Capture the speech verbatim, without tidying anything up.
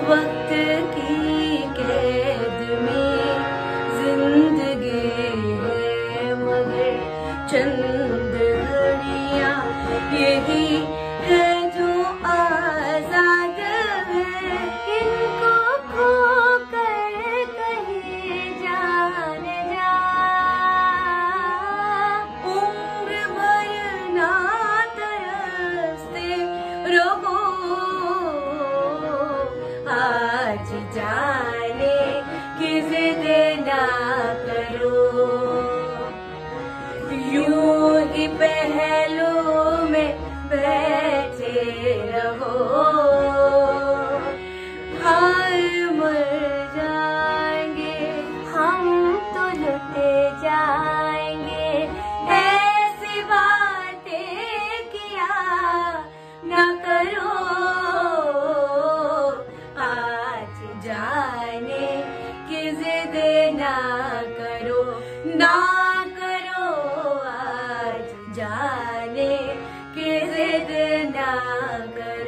वक्त की कैद में जिंदगी है मगर चंद घड़ियां यही है जो आजाद है। इनको खो कर कहीं जान जा, उम्र भर ना तरसते रहो। आज जाने की जिद ना करो, यूं ही पहलों में बैठे रहो। हाय मर जाएंगे हम तो लुटे जाएंगे, ऐसी बातें किया न करो। आज जाने की जिद ना करो, ना करो। आज जाने की जिद ना करो।